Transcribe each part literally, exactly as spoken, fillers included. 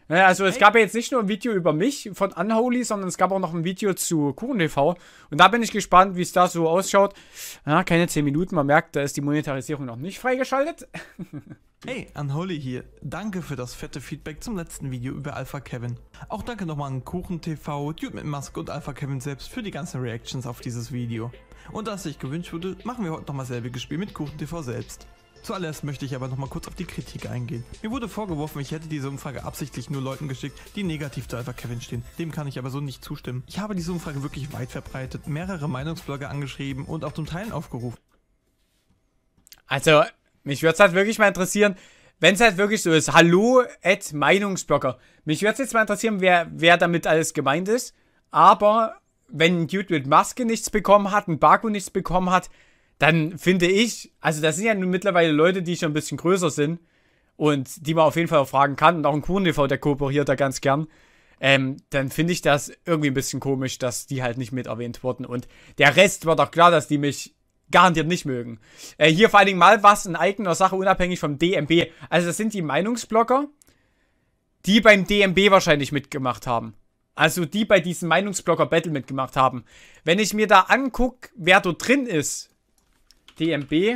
Naja, also es Hey. gab ja jetzt nicht nur ein Video über mich von Unholy, sondern es gab auch noch ein Video zu KuchenTV. Und da bin ich gespannt, wie es da so ausschaut. Ja, keine zehn Minuten, man merkt, da ist die Monetarisierung noch nicht freigeschaltet. Hey, Unholy hier. Danke für das fette Feedback zum letzten Video über Alpha Kevin. Auch danke nochmal an KuchenTV, Dude mit Maske und Alpha Kevin selbst für die ganzen Reactions auf dieses Video. Und da es sich gewünscht wurde, machen wir heute nochmal selbiges Spiel mit KuchenTV selbst. Zuallererst möchte ich aber nochmal kurz auf die Kritik eingehen. Mir wurde vorgeworfen, ich hätte diese Umfrage absichtlich nur Leuten geschickt, die negativ zu Alpha Kevin stehen. Dem kann ich aber so nicht zustimmen. Ich habe diese Umfrage wirklich weit verbreitet, mehrere Meinungsblogger angeschrieben und auch zum Teilen aufgerufen. Also, mich würde es halt wirklich mal interessieren, wenn es halt wirklich so ist, hallo, at Meinungsblogger. Mich würde es jetzt mal interessieren, wer, wer damit alles gemeint ist. Aber wenn ein Dude mit Maske nichts bekommen hat, ein Baku nichts bekommen hat, dann finde ich, also das sind ja nun mittlerweile Leute, die schon ein bisschen größer sind und die man auf jeden Fall auch fragen kann. Und auch ein KuchenTV, der kooperiert da ganz gern. Ähm, dann finde ich das irgendwie ein bisschen komisch, dass die halt nicht mit erwähnt wurden. Und der Rest war doch klar, dass die mich garantiert nicht mögen. Äh, hier vor allen Dingen mal was in eigener Sache, unabhängig vom D M B. Also das sind die Meinungsblogger, die beim D M B wahrscheinlich mitgemacht haben. Also die bei diesem Meinungsblogger-Battle mitgemacht haben. Wenn ich mir da angucke, wer dort drin ist, D M B,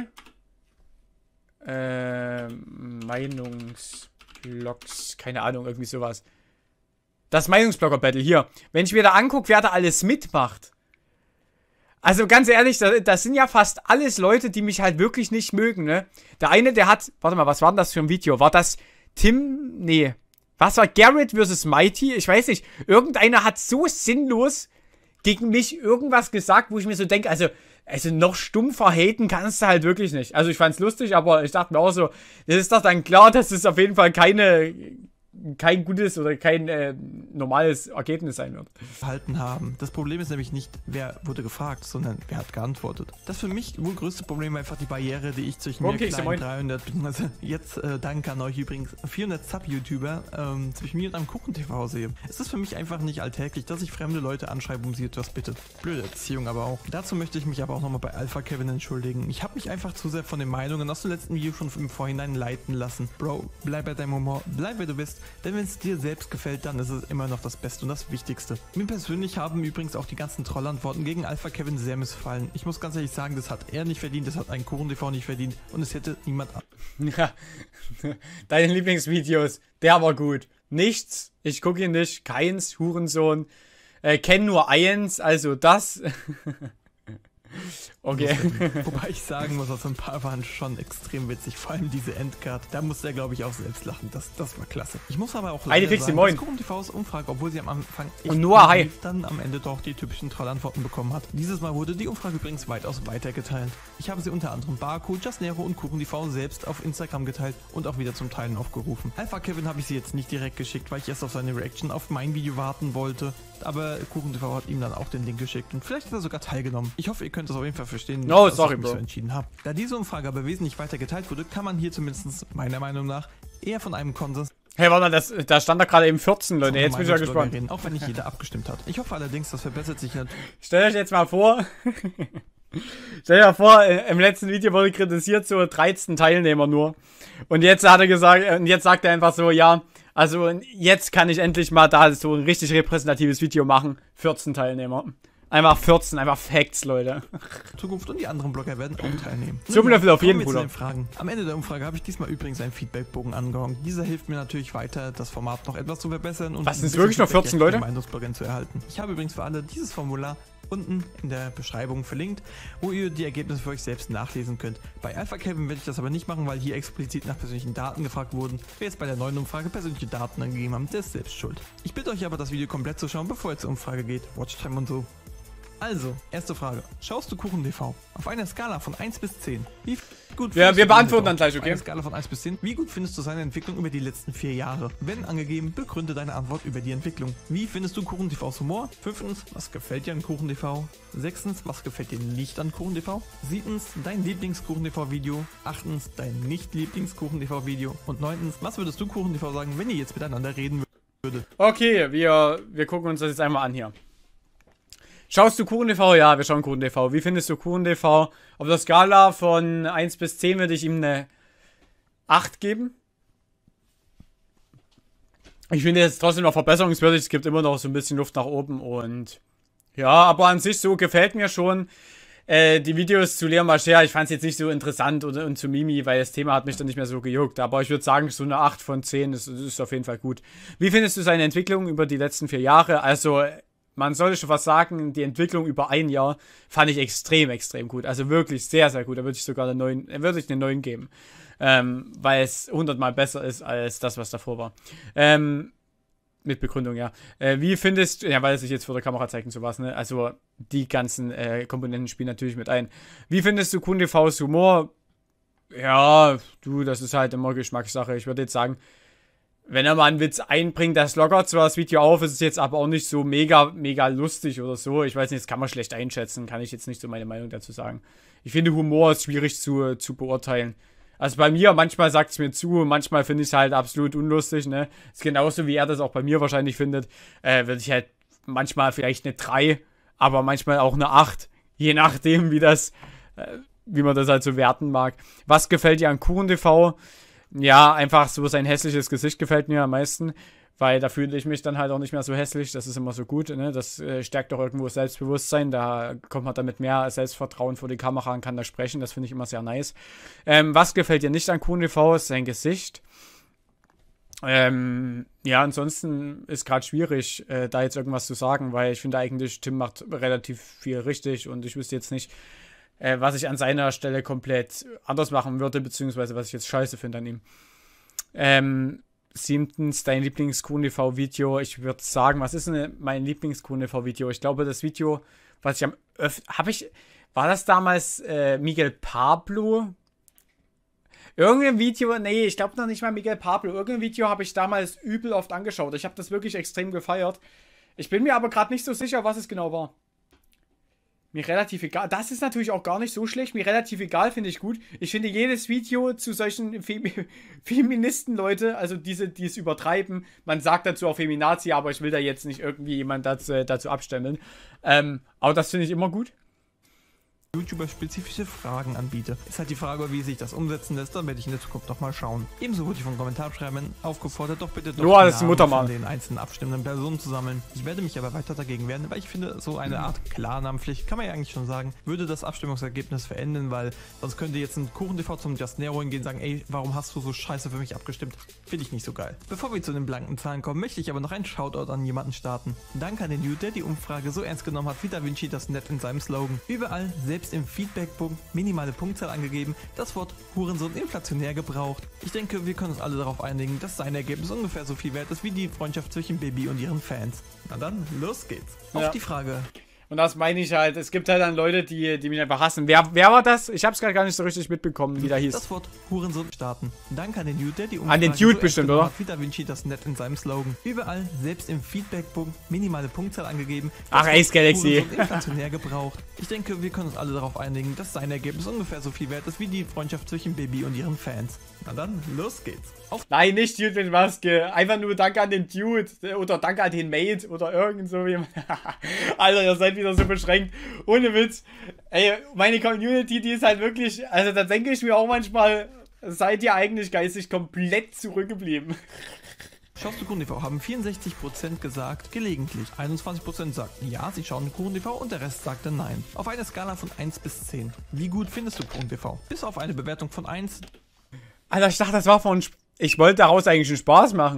äh, Meinungsblogs, keine Ahnung, irgendwie sowas. Das Meinungsblogger-Battle, hier. Wenn ich mir da angucke, wer da alles mitmacht. Also ganz ehrlich, das, das sind ja fast alles Leute, die mich halt wirklich nicht mögen, ne? Der eine, der hat, warte mal, was war denn das für ein Video? War das Tim, nee, was war Garrett versus Mighty? Ich weiß nicht. Irgendeiner hat so sinnlos gegen mich irgendwas gesagt, wo ich mir so denke, also, also noch stumpfer haten kannst du halt wirklich nicht. Also ich fand's lustig, aber ich dachte mir auch so, das ist doch dann klar, dass es auf jeden Fall keine, kein gutes oder kein äh, normales Ergebnis sein wird. Verhalten haben. Das Problem ist nämlich nicht, wer wurde gefragt, sondern wer hat geantwortet. Das für mich wohl größte Problem war einfach die Barriere, die ich zwischen mir Kekse, kleinen moin. dreihundert, also jetzt äh, danke an euch übrigens, vierhundert Sub-YouTuber ähm, zwischen mir und einem KuchenTV sehe. Es ist für mich einfach nicht alltäglich, dass ich fremde Leute anschreibe, um sie etwas bitte. Blöde Erziehung aber auch. Dazu möchte ich mich aber auch nochmal bei Alpha Kevin entschuldigen. Ich habe mich einfach zu sehr von den Meinungen aus dem letzten Video schon im Vorhinein leiten lassen. Bro, bleib bei deinem Humor, bleib wer du bist, denn wenn es dir selbst gefällt, dann ist es immer noch das Beste und das Wichtigste. Mir persönlich haben übrigens auch die ganzen Trollantworten gegen Alpha Kevin sehr missfallen. Ich muss ganz ehrlich sagen, das hat er nicht verdient, das hat ein KuchenTV nicht verdient und es hätte niemand an. Ja, deine Lieblingsvideos, der war gut. Nichts, ich gucke ihn nicht, keins, Hurensohn. Äh, kenn nur eins, also das. Okay. Wobei ich sagen muss, also ein paar waren schon extrem witzig, vor allem diese Endcard. Da musste er, glaube ich, auch selbst lachen. Das, das war klasse. Ich muss aber auch Heidi leider Fixi, sagen, moin. dass KuchenTVs Umfrage, obwohl sie am Anfang echt Und Noah, hi. lief, dann am Ende doch die typischen Trollantworten bekommen hat. Dieses Mal wurde die Umfrage übrigens weitaus weiter geteilt. Ich habe sie unter anderem Baku, Justnero und KuchenTV selbst auf Instagram geteilt und auch wieder zum Teilen aufgerufen. Alpha Kevin habe ich sie jetzt nicht direkt geschickt, weil ich erst auf seine Reaction auf mein Video warten wollte. Aber KuchenTV hat ihm dann auch den Link geschickt und vielleicht hat er sogar teilgenommen. Ich hoffe, ihr könnt das auf jeden Fall verstehen, No, dass sorry, ich mich Bro. so entschieden habe. Da diese Umfrage aber wesentlich weiter geteilt wurde, kann man hier zumindest meiner Meinung nach eher von einem Konsens Hey, warte mal, das, da stand da gerade eben vierzehn, Leute. Jetzt bin ich ja Meinungsblogger gespannt. reden, auch wenn nicht jeder abgestimmt hat. Ich hoffe allerdings, das verbessert sich halt. Stellt euch jetzt mal vor, stell dir mal vor, äh, im letzten Video wurde kritisiert, so dreizehn Teilnehmer nur. Und jetzt hat er gesagt, und jetzt sagt er einfach so, ja, also jetzt kann ich endlich mal da so ein richtig repräsentatives Video machen. vierzehn Teilnehmer. Einfach vierzehn, einfach Facts, Leute. Zukunft und die anderen Blogger werden auch teilnehmen. Zum Löffel auf jeden, Kommen wir zu Bruder. den Fragen. Am Ende der Umfrage habe ich diesmal übrigens einen Feedbackbogen angehangen. Dieser hilft mir natürlich weiter, das Format noch etwas zu verbessern und Was, ein sind's wirklich bisschen noch vierzehn Feedback Leute? von Meinungsbloggern zu erhalten. Ich habe übrigens für alle dieses Formular unten in der Beschreibung verlinkt, wo ihr die Ergebnisse für euch selbst nachlesen könnt. Bei Alpha Kevin werde ich das aber nicht machen, weil hier explizit nach persönlichen Daten gefragt wurden. Wer jetzt bei der neuen Umfrage persönliche Daten angegeben haben, der ist selbst schuld. Ich bitte euch aber, das Video komplett zu schauen, bevor ihr zur Umfrage geht. Watchtime und so. Also, erste Frage. Schaust du KuchenTV? Auf einer Skala von eins bis zehn. Wie gut Ja, findest wir du beantworten KuchenTV? dann gleich, Auf okay? einer Skala von eins bis zehn. Wie gut findest du seine Entwicklung über die letzten vier Jahre? Wenn angegeben, begründe deine Antwort über die Entwicklung. Wie findest du KuchenTVs Humor? Fünftens, was gefällt dir an KuchenTV? Sechstens, was gefällt dir nicht an KuchenTV? Siebtens, dein Lieblings-KuchenTV-Video? Achtens, dein Nicht-Lieblings-KuchenTV-Video? Und neuntens, was würdest du KuchenTV sagen, wenn ihr jetzt miteinander reden würdet? Okay, wir, wir gucken uns das jetzt einmal an hier. Schaust du KuchenTV? Ja, wir schauen KuchenTV. Wie findest du KuchenTV? Auf der Skala von eins bis zehn würde ich ihm eine acht geben. Ich finde es trotzdem noch verbesserungswürdig. Es gibt immer noch so ein bisschen Luft nach oben. Und ja, aber an sich so gefällt mir schon. Äh, die Videos zu Leon Mascher, ich fand es jetzt nicht so interessant und, und zu Mimi, weil das Thema hat mich dann nicht mehr so gejuckt. Aber ich würde sagen, so eine acht von zehn ist, ist auf jeden Fall gut. Wie findest du seine Entwicklung über die letzten vier Jahre? Also, man sollte schon was sagen, die Entwicklung über ein Jahr fand ich extrem, extrem gut. Also wirklich sehr, sehr gut. Da würde ich sogar eine neun, würde ich eine neun geben. Ähm, weil es hundertmal besser ist als das, was davor war. Ähm, mit Begründung, ja. Äh, wie findest du, ja, weil es sich jetzt vor der Kamera zeigt und sowas, ne? Also, die ganzen äh, Komponenten spielen natürlich mit ein. Wie findest du KuhnTVs Humor? Ja, du, das ist halt immer Geschmackssache. Ich würde jetzt sagen, wenn er mal einen Witz einbringt, das lockert zwar das Video auf, ist es jetzt aber auch nicht so mega, mega lustig oder so. Ich weiß nicht, das kann man schlecht einschätzen, kann ich jetzt nicht so meine Meinung dazu sagen. Ich finde, Humor ist schwierig zu, zu beurteilen. Also bei mir, manchmal sagt es mir zu, manchmal finde ich es halt absolut unlustig, ne? Ist genauso wie er das auch bei mir wahrscheinlich findet. Äh, würde ich halt manchmal vielleicht eine drei, aber manchmal auch eine acht. Je nachdem, wie das, äh, wie man das halt so werten mag. Was gefällt dir an KuhnTV? Ja, einfach so sein hässliches Gesicht gefällt mir am meisten, weil da fühle ich mich dann halt auch nicht mehr so hässlich, das ist immer so gut, ne? Das äh, stärkt doch irgendwo das Selbstbewusstsein, da kommt man dann mit mehr Selbstvertrauen vor die Kamera und kann da sprechen, das finde ich immer sehr nice. Ähm, was gefällt dir nicht an KuhnTV? Ist sein Gesicht. Ähm, ja, ansonsten ist gerade schwierig, äh, da jetzt irgendwas zu sagen, weil ich finde eigentlich, Tim macht relativ viel richtig und ich wüsste jetzt nicht, Äh, was ich an seiner Stelle komplett anders machen würde, beziehungsweise was ich jetzt scheiße finde an ihm. Ähm, siebtens, dein Lieblings-KuhnTV-Video. Ich würde sagen, was ist denn mein Lieblings-KuhnTV-Video? Ich glaube, das Video, was ich am öfter, habe ich, war das damals äh, Miguel Pablo? Irgendein Video, nee, ich glaube noch nicht mal Miguel Pablo. Irgendein Video habe ich damals übel oft angeschaut. Ich habe das wirklich extrem gefeiert. Ich bin mir aber gerade nicht so sicher, was es genau war. Mir relativ egal. Das ist natürlich auch gar nicht so schlecht. Mir relativ egal, finde ich gut. Ich finde jedes Video zu solchen Fem Feministen, Leute, also diese, die es übertreiben, man sagt dazu auch Feminazi, aber ich will da jetzt nicht irgendwie jemand dazu, dazu abstimmen. Ähm, aber das finde ich immer gut. YouTuber spezifische Fragen anbiete. Ist halt die Frage, wie sich das umsetzen lässt, da werde ich in der Zukunft nochmal schauen. Ebenso wurde ich von Kommentarschreibern aufgefordert, doch bitte doch Noah, das ist ein Muttermann. von den einzelnen abstimmenden Personen zu sammeln. Ich werde mich aber weiter dagegen wehren, weil ich finde, so eine Art Klarnamenpflicht, kann man ja eigentlich schon sagen, würde das Abstimmungsergebnis verändern, weil sonst könnte jetzt ein KuchenTV zum Just Nero hingehen und sagen, ey, warum hast du so scheiße für mich abgestimmt? Finde ich nicht so geil. Bevor wir zu den blanken Zahlen kommen, möchte ich aber noch einen Shoutout an jemanden starten. Danke an den Dude, der die Umfrage so ernst genommen hat, wie Da Vinci das nett in seinem Slogan. Überall, selbst im Feedback-Punkt, minimale Punktzahl angegeben, das Wort Hurensohn inflationär gebraucht. Ich denke, wir können uns alle darauf einigen, dass sein Ergebnis ungefähr so viel wert ist wie die Freundschaft zwischen Baby und ihren Fans. Na dann, los geht's. Auf Ja. die Frage. Und das meine ich halt. Es gibt halt dann Leute, die, die mich einfach hassen. Wer, wer war das? Ich habe es gerade gar nicht so richtig mitbekommen, wie der hieß. Das Wort Hurensohn starten. Danke an den Dude, der die An den Dude so bestimmt, genommen oder? hat, wie Da Vinci das nett in seinem Slogan. Überall, selbst im Feedback-Punkt, minimale Punktzahl angegeben. Das Ach, Wort Ace Galaxy. Hurensohn inflationär gebraucht. Ich denke, wir können uns alle darauf einigen, dass sein Ergebnis ungefähr so viel wert ist wie die Freundschaft zwischen Baby und ihren Fans. Na dann, los geht's. Auf Nein, nicht Dude mit Maske. Einfach nur Danke an den Dude. Oder Danke an den Mate. Oder irgend so wie. Alter, ihr seid wieder so beschränkt. Ohne Witz. Ey, meine Community, die ist halt wirklich. Also, da denke ich mir auch manchmal, seid ihr eigentlich geistig komplett zurückgeblieben. Schaust du KuchenTV, haben vierundsechzig Prozent gesagt, gelegentlich. einundzwanzig Prozent sagten ja, sie schauen KuchenTV und der Rest sagte nein. Auf einer Skala von eins bis zehn. Wie gut findest du KuchenTV? Bis auf eine Bewertung von eins. Alter, ich dachte, das war von. Sp ich wollte daraus eigentlich einen Spaß machen.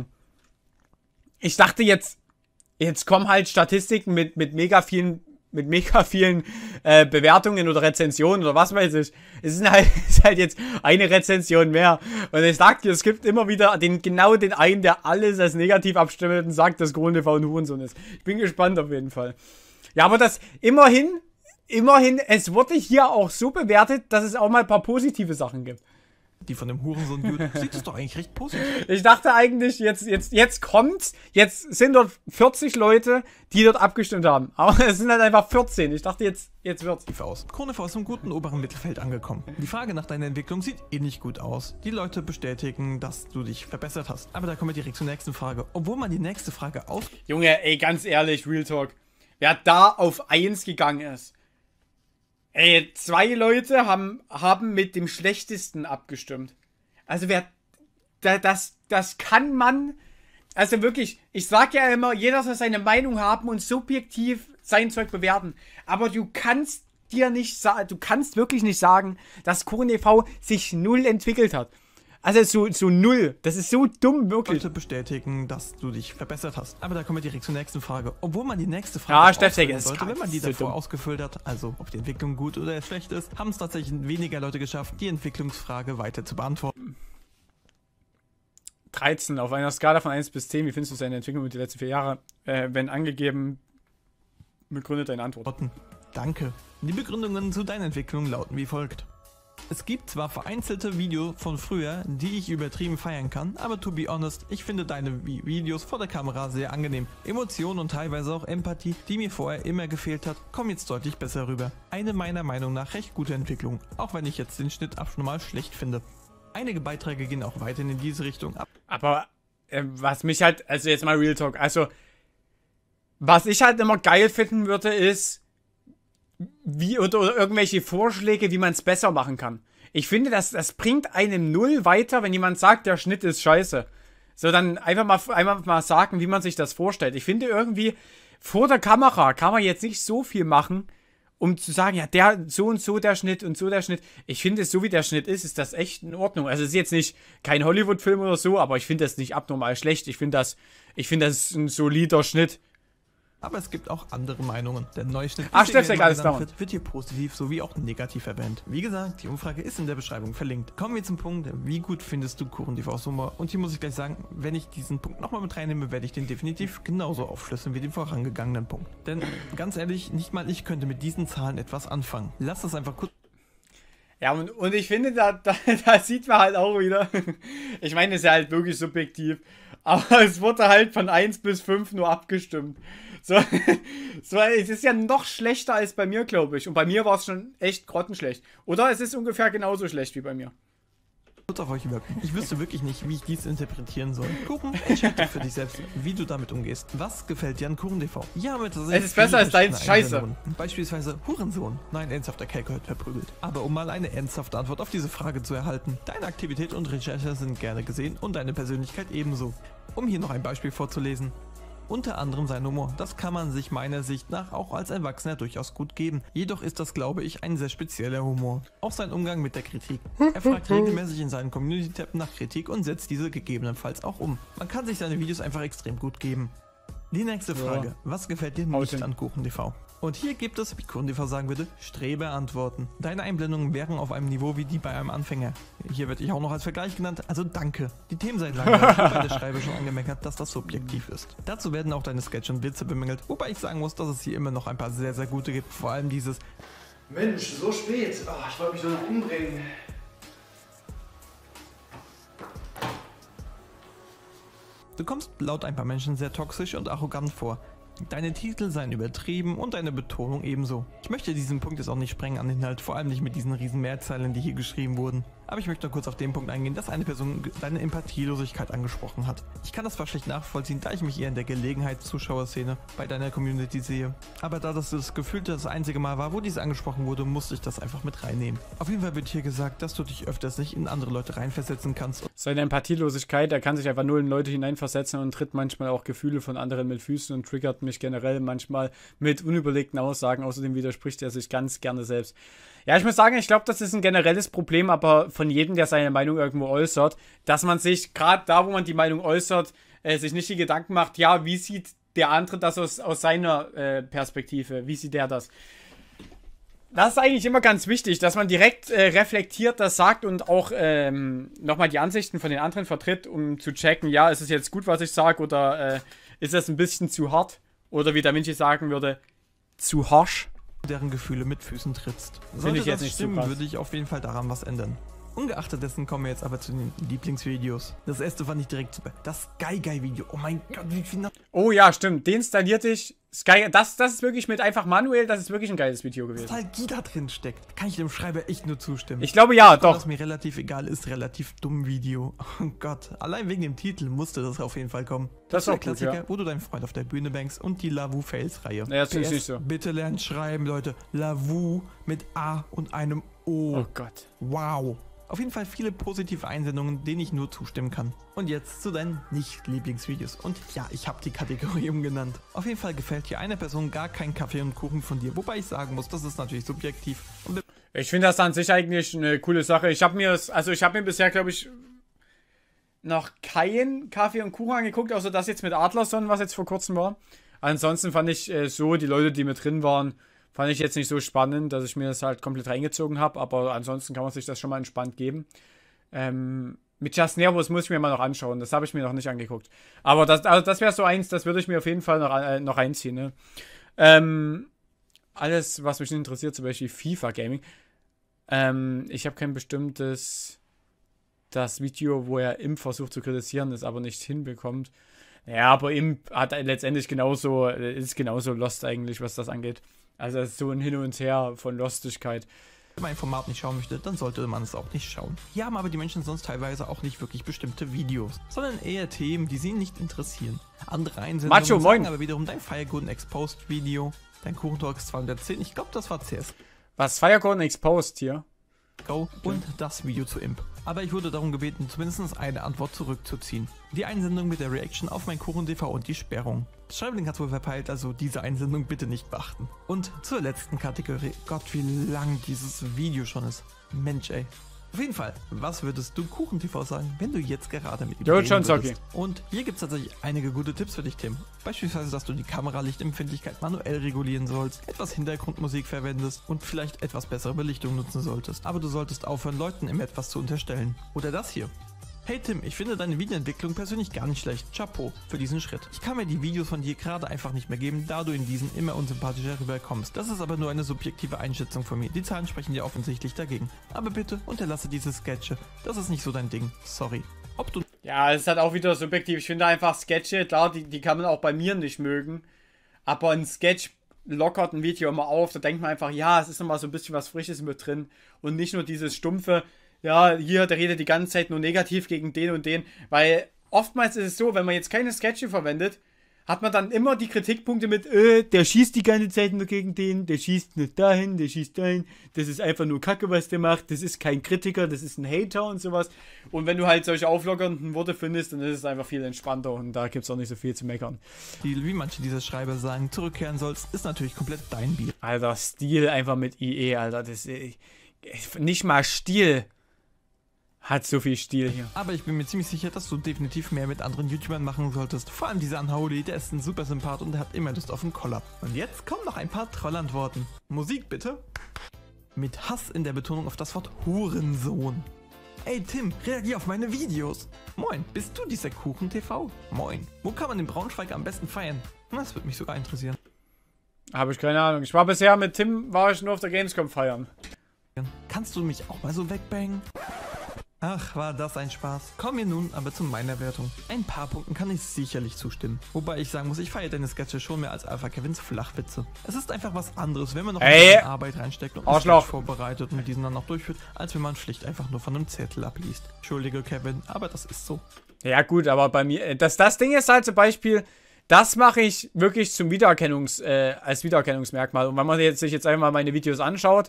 Ich dachte jetzt. Jetzt kommen halt Statistiken mit, mit mega vielen. Mit mega vielen äh, Bewertungen oder Rezensionen oder was weiß ich. Es ist halt, ist halt jetzt eine Rezension mehr. Und ich sag dir, es gibt immer wieder den, genau den einen, der alles als negativ abstimmt und sagt, dass KuchenTV ein Hurensohn ist. Ich bin gespannt auf jeden Fall. Ja, aber das immerhin, immerhin, es wurde hier auch so bewertet, dass es auch mal ein paar positive Sachen gibt. Die von dem Hurensohn-Dude sieht es doch eigentlich recht positiv. Ich dachte eigentlich, jetzt, jetzt, jetzt kommt's, jetzt sind dort vierzig Leute, die dort abgestimmt haben. Aber es sind halt einfach vierzehn. Ich dachte, jetzt, jetzt wird's. Aus. KuchenTV ist im guten oberen Mittelfeld angekommen. Die Frage nach deiner Entwicklung sieht ähnlich gut aus. Die Leute bestätigen, dass du dich verbessert hast. Aber da kommen wir direkt zur nächsten Frage. Obwohl man die nächste Frage aus... Junge, ey, ganz ehrlich, Real Talk. Wer da auf eins gegangen ist. Ey, zwei Leute haben, haben mit dem Schlechtesten abgestimmt. Also wer, da, das, das kann man, Also wirklich, ich sag ja immer, jeder soll seine Meinung haben und subjektiv sein Zeug bewerten. Aber du kannst dir nicht sagen, du kannst wirklich nicht sagen, dass KuchenTV sich null entwickelt hat. Also so, so null. Das ist so dumm, wirklich. Ich wollte bestätigen, dass du dich verbessert hast. Aber da kommen wir direkt zur nächsten Frage. Obwohl man die nächste Frage ja, ausfüllen sollte, wenn man die davor so ausgefüllt hat, also ob die Entwicklung gut oder schlecht ist, haben es tatsächlich weniger Leute geschafft, die Entwicklungsfrage weiter zu beantworten. dreizehn. Auf einer Skala von eins bis zehn, wie findest du seine Entwicklung mit den letzten vier Jahren? Äh, wenn angegeben, begründet deine Antwort. Danke. Die Begründungen zu deiner Entwicklung lauten wie folgt. Es gibt zwar vereinzelte Videos von früher, die ich übertrieben feiern kann, aber to be honest, ich finde deine Videos vor der Kamera sehr angenehm. Emotionen und teilweise auch Empathie, die mir vorher immer gefehlt hat, kommen jetzt deutlich besser rüber. Eine meiner Meinung nach recht gute Entwicklung, auch wenn ich jetzt den Schnitt abnormal schlecht finde. Einige Beiträge gehen auch weiterhin in diese Richtung ab. Aber äh, was mich halt, also jetzt mal Real Talk, also was ich halt immer geil finden würde, ist, wie oder, oder irgendwelche Vorschläge, wie man es besser machen kann. Ich finde, das, das bringt einem null weiter, wenn jemand sagt, der Schnitt ist scheiße. So, dann einfach mal, einfach mal sagen, wie man sich das vorstellt. Ich finde irgendwie, vor der Kamera kann man jetzt nicht so viel machen, um zu sagen, ja, der, so und so der Schnitt und so der Schnitt. Ich finde, so wie der Schnitt ist, ist das echt in Ordnung. Also es ist jetzt nicht kein Hollywood-Film oder so, aber ich finde das nicht abnormal schlecht. Ich finde das, ich finde das ein solider Schnitt. Aber es gibt auch andere Meinungen. Der Neuschnitt Ach, Steff, alles wird, wird hier positiv sowie auch negativ erwähnt. Wie gesagt, die Umfrage ist in der Beschreibung verlinkt. Kommen wir zum Punkt, wie gut findest du KuchenTVs Humor? Und hier muss ich gleich sagen, wenn ich diesen Punkt nochmal mit reinnehme, werde ich den definitiv genauso aufschlüsseln wie den vorangegangenen Punkt. Denn ganz ehrlich, nicht mal ich könnte mit diesen Zahlen etwas anfangen. Lass das einfach kurz. Ja, und, und ich finde, da, da, da sieht man halt auch wieder, ich meine, es ist ja halt wirklich subjektiv, aber es wurde halt von eins bis fünf nur abgestimmt. So, so, es ist ja noch schlechter als bei mir, glaube ich. Und bei mir war es schon echt grottenschlecht. Oder es ist ungefähr genauso schlecht wie bei mir. Kurz auf euch wirken. Ich wüsste wirklich nicht, wie ich dies interpretieren soll. Kuchen, entscheide für dich selbst, wie du damit umgehst. Was gefällt dir an KuchenTV? Ja, mit es ist besser als deins, scheiße. Beispielsweise Hurensohn. Nein, ernsthafter Kerl gehört verprügelt. Aber um mal eine ernsthafte Antwort auf diese Frage zu erhalten, deine Aktivität und Recherche sind gerne gesehen und deine Persönlichkeit ebenso. Um hier noch ein Beispiel vorzulesen. Unter anderem sein Humor. Das kann man sich meiner Sicht nach auch als Erwachsener durchaus gut geben. Jedoch ist das, glaube ich, ein sehr spezieller Humor. Auch sein Umgang mit der Kritik. Er fragt regelmäßig in seinen Community-Tab nach Kritik und setzt diese gegebenenfalls auch um. Man kann sich seine Videos einfach extrem gut geben. Die nächste Frage. Ja. Was gefällt dir nicht an KuchenTV? Und hier gibt es, wie KuchenTV sagen würde, Streberantworten. Deine Einblendungen wären auf einem Niveau wie die bei einem Anfänger. Hier werde ich auch noch als Vergleich genannt, also danke. Die Themen seien langweilig, bei der Schreibe schon angemeckert, dass das subjektiv ist. Dazu werden auch deine Sketche und Witze bemängelt, wobei ich sagen muss, dass es hier immer noch ein paar sehr, sehr gute gibt. Vor allem dieses Mensch, so spät. Oh, ich wollte mich nur noch umbringen. Du kommst laut ein paar Menschen sehr toxisch und arrogant vor. Deine Titel seien übertrieben und deine Betonung ebenso. Ich möchte diesen Punkt jetzt auch nicht sprengen an den Inhalt, vor allem nicht mit diesen riesen Mehrzeilen, die hier geschrieben wurden. Aber ich möchte noch kurz auf den Punkt eingehen, dass eine Person deine Empathielosigkeit angesprochen hat. Ich kann das zwar schlecht nachvollziehen, da ich mich eher in der Gelegenheitszuschauerszene bei deiner Community sehe. Aber da das das gefühlte das einzige Mal war, wo dies angesprochen wurde, musste ich das einfach mit reinnehmen. Auf jeden Fall wird hier gesagt, dass du dich öfters nicht in andere Leute reinversetzen kannst. Seine Empathielosigkeit, er kann sich einfach nur in Leute hineinversetzen und tritt manchmal auch Gefühle von anderen mit Füßen und triggert mich generell manchmal mit unüberlegten Aussagen. Außerdem widerspricht er sich ganz gerne selbst. Ja, ich muss sagen, ich glaube, das ist ein generelles Problem, aber von jedem, der seine Meinung irgendwo äußert, dass man sich, gerade da, wo man die Meinung äußert, äh, sich nicht die Gedanken macht, ja, wie sieht der andere das aus, aus seiner äh, Perspektive, wie sieht der das? Das ist eigentlich immer ganz wichtig, dass man direkt äh, reflektiert das sagt und auch ähm, nochmal die Ansichten von den anderen vertritt, um zu checken, ja, ist es jetzt gut, was ich sage, oder äh, ist das ein bisschen zu hart? Oder wie Da Vinci sagen würde, zu harsch? Deren Gefühle mit Füßen trittst. Sollte ich jetzt das nicht stimmen, so würde ich auf jeden Fall daran was ändern. Ungeachtet dessen kommen wir jetzt aber zu den Lieblingsvideos. Das erste fand ich direkt super. Das Sky Guy Video. Oh mein Gott, wie viel... Oh ja, stimmt. Deinstalliert ich. Sky, das, das ist wirklich mit einfach manuell, das ist wirklich ein geiles Video gewesen. Nostalgie da drin steckt. Kann ich dem Schreiber echt nur zustimmen. Ich glaube ja, das doch. Was mir relativ egal ist, relativ dumm Video. Oh Gott, allein wegen dem Titel musste das auf jeden Fall kommen. Das ist der auch gut, Klassiker, ja. Wo du deinen Freund auf der Bühne bankst und die Lavu Fails Reihe. Naja, das finde ich nicht so. Bitte lernt schreiben, Leute. Lavu mit A und einem O. Oh Gott. Wow. Auf jeden Fall viele positive Einsendungen, denen ich nur zustimmen kann. Und jetzt zu deinen Nicht-Lieblingsvideos. Und ja, ich habe die Kategorie umgenannt. Auf jeden Fall gefällt hier einer Person gar kein Kaffee und Kuchen von dir. Wobei ich sagen muss, das ist natürlich subjektiv. Und ich finde das an sich eigentlich eine coole Sache. Ich habe mir, also ich habe mir bisher, glaube ich, noch keinen Kaffee und Kuchen angeguckt, außer das jetzt mit Adlerson, was jetzt vor kurzem war. Ansonsten fand ich äh, so, die Leute, die mit drin waren, fand ich jetzt nicht so spannend, dass ich mir das halt komplett reingezogen habe, aber ansonsten kann man sich das schon mal entspannt geben. Ähm, mit Just Nervous muss ich mir mal noch anschauen, das habe ich mir noch nicht angeguckt. Aber das, also das wäre so eins, das würde ich mir auf jeden Fall noch, äh, noch reinziehen. Ne? Ähm, alles, was mich interessiert, zum Beispiel FIFA Gaming. Ähm, ich habe kein bestimmtes, das Video, wo er Imp versucht zu kritisieren, das aber nicht hinbekommt. Ja, aber Imp hat letztendlich genauso, ist genauso lost eigentlich, was das angeht. Also es ist so ein Hin und Her von Lostigkeit. Wenn man ein Format nicht schauen möchte, dann sollte man es auch nicht schauen. Hier haben aber die Menschen sonst teilweise auch nicht wirklich bestimmte Videos, sondern eher Themen, die sie nicht interessieren. Andere Einsendungen Macho, moin. sagen aber wiederum dein Firegolden Exposed Video, dein Kuchentalks zweihundertzehn, ich glaube das war C S Was, Firegolden Exposed hier? Go und das Video zu Imp. Aber ich wurde darum gebeten, zumindest eine Antwort zurückzuziehen. Die Einsendung mit der Reaction auf mein Kuchen T V und die Sperrung. Schreiblink hat wohl verpeilt, also diese Einsendung bitte nicht beachten. Und zur letzten Kategorie. Gott, wie lang dieses Video schon ist. Mensch, ey. Auf jeden Fall, was würdest du Kuchen T V sagen, wenn du jetzt gerade mit ihm Jo, reden schon, würdest? Zocki. Und hier gibt es tatsächlich einige gute Tipps für dich, Tim. Beispielsweise, dass du die Kameralichtempfindlichkeit manuell regulieren sollst, etwas Hintergrundmusik verwendest und vielleicht etwas bessere Belichtung nutzen solltest. Aber du solltest aufhören, Leuten immer etwas zu unterstellen. Oder das hier. Hey Tim, ich finde deine Videoentwicklung persönlich gar nicht schlecht. Chapeau für diesen Schritt. Ich kann mir die Videos von dir gerade einfach nicht mehr geben, da du in diesen immer unsympathischer rüberkommst. Das ist aber nur eine subjektive Einschätzung von mir. Die Zahlen sprechen dir offensichtlich dagegen. Aber bitte unterlasse diese Sketche. Das ist nicht so dein Ding. Sorry. Ob du... Ja, es ist halt auch wieder subjektiv. Ich finde einfach Sketche, klar, die, die kann man auch bei mir nicht mögen. Aber ein Sketch lockert ein Video immer auf. Da denkt man einfach, ja, es ist nochmal so ein bisschen was Frisches mit drin. Und nicht nur dieses stumpfe... Ja, hier, der redet die ganze Zeit nur negativ gegen den und den, weil oftmals ist es so, wenn man jetzt keine Sketche verwendet, hat man dann immer die Kritikpunkte mit, äh, der schießt die ganze Zeit nur gegen den, der schießt nicht dahin, der schießt dahin, das ist einfach nur Kacke, was der macht, das ist kein Kritiker, das ist ein Hater und sowas. Und wenn du halt solche auflockernden Worte findest, dann ist es einfach viel entspannter und da gibt es auch nicht so viel zu meckern. Stil, wie manche dieser Schreiber sagen, zurückkehren sollst, ist natürlich komplett dein Bier. Alter, Stil einfach mit I E, Alter, das ist nicht mal Stil. Hat so viel Stil hier. Aber ich bin mir ziemlich sicher, dass du definitiv mehr mit anderen YouTubern machen solltest. Vor allem dieser Unholy, der ist ein super Sympath und der hat immer Lust auf einen Collab. Und jetzt kommen noch ein paar Trollantworten. Musik bitte. Mit Hass in der Betonung auf das Wort Hurensohn. Ey Tim, reagier auf meine Videos. Moin, bist du dieser Kuchen T V? Moin. Wo kann man in Braunschweig am besten feiern? Das würde mich sogar interessieren. Habe ich keine Ahnung. Ich war bisher mit Tim, war ich nur auf der Gamescom feiern. Kannst du mich auch mal so wegbangen? Ach, war das ein Spaß. Kommen wir nun aber zu meiner Wertung. Ein paar Punkten kann ich sicherlich zustimmen. Wobei ich sagen muss, ich feiere deine Sketche schon mehr als Alpha Kevins Flachwitze. Es ist einfach was anderes, wenn man noch Ey, ein bisschen Arbeit reinsteckt und einen Sketch vorbereitet und diesen dann noch durchführt, als wenn man schlicht einfach nur von einem Zettel abliest. Entschuldige Kevin, aber das ist so. Ja gut, aber bei mir, das, das Ding ist halt zum Beispiel, das mache ich wirklich zum Wiedererkennungs, äh, als Wiedererkennungsmerkmal. Und wenn man jetzt, sich jetzt einfach mal meine Videos anschaut,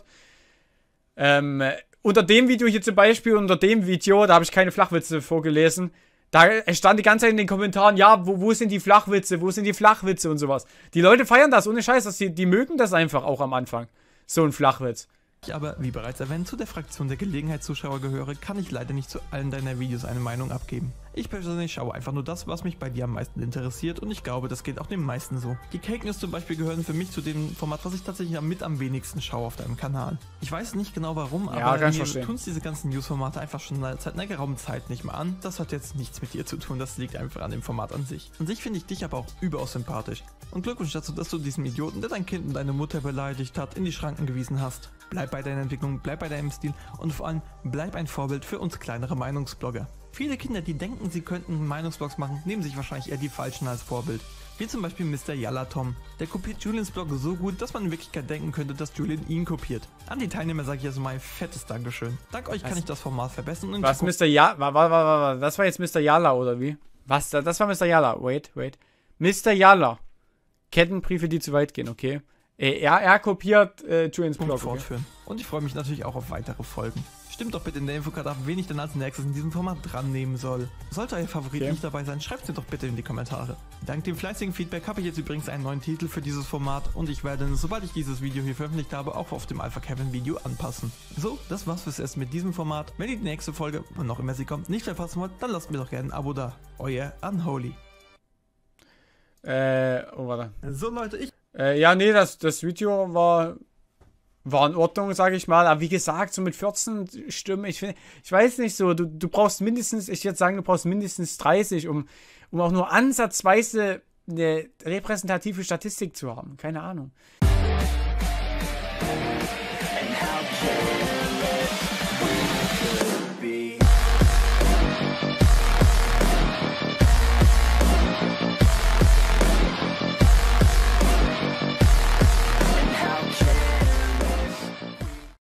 ähm, unter dem Video hier zum Beispiel, unter dem Video, da habe ich keine Flachwitze vorgelesen. Da stand die ganze Zeit in den Kommentaren, ja, wo, wo sind die Flachwitze, wo sind die Flachwitze und sowas. Die Leute feiern das, ohne Scheiß, dass die, die mögen das einfach auch am Anfang. So ein Flachwitz. Ich aber, wie bereits erwähnt, zu der Fraktion der Gelegenheitszuschauer gehöre, kann ich leider nicht zu allen deiner Videos eine Meinung abgeben. Ich persönlich schaue einfach nur das, was mich bei dir am meisten interessiert und ich glaube, das geht auch den meisten so. Die Cake News zum Beispiel gehören für mich zu dem Format, was ich tatsächlich mit am wenigsten schaue auf deinem Kanal. Ich weiß nicht genau warum, ja, aber mir tun es diese ganzen News-Formate einfach schon seit einer geraumen Zeit nicht mehr an. Das hat jetzt nichts mit dir zu tun, das liegt einfach an dem Format an sich. An sich finde ich dich aber auch überaus sympathisch. Und Glückwunsch dazu, dass du diesem Idioten, der dein Kind und deine Mutter beleidigt hat, in die Schranken gewiesen hast. Bleib bei deiner Entwicklung, bleib bei deinem Stil und vor allem bleib ein Vorbild für uns kleinere Meinungsblogger. Viele Kinder, die denken, sie könnten Meinungsblogs machen, nehmen sich wahrscheinlich eher die falschen als Vorbild. Wie zum Beispiel Mister Yalatom. Der kopiert Julians Blog so gut, dass man in Wirklichkeit denken könnte, dass Julian ihn kopiert. An die Teilnehmer sage ich also mal ein fettes Dankeschön. Dank euch was? Kann ich das Format verbessern. Und was, Mister Ja... War, war, war, war, das war jetzt Mister Yala, oder wie? Was? Das war Mister Yala. Wait, wait. Mister Yala. Kettenbriefe, die zu weit gehen, okay. Er, er kopiert äh, Julians Blog. Fortführen. Okay. Und ich freue mich natürlich auch auf weitere Folgen. Stimmt doch bitte in der Infokarte ab, wen ich dann als nächstes in diesem Format dran nehmen soll. Sollte euer Favorit Okay. nicht dabei sein, schreibt es mir doch bitte in die Kommentare. Dank dem fleißigen Feedback habe ich jetzt übrigens einen neuen Titel für dieses Format und ich werde, sobald ich dieses Video hier veröffentlicht habe, auch auf dem Alpha Kevin Video anpassen. So, das war's fürs Erste mit diesem Format. Wenn ihr die nächste Folge, wann noch immer sie kommt, nicht verpassen wollt, dann lasst mir doch gerne ein Abo da. Euer Unholy. Äh, oh, warte. So Leute, ich... Äh, ja, nee, das, das Video war, war in Ordnung, sage ich mal. Aber wie gesagt, so mit vierzehn Stimmen, ich finde, ich weiß nicht so, du, du brauchst mindestens, ich würde sagen, du brauchst mindestens dreißig, um, um auch nur ansatzweise eine repräsentative Statistik zu haben. Keine Ahnung.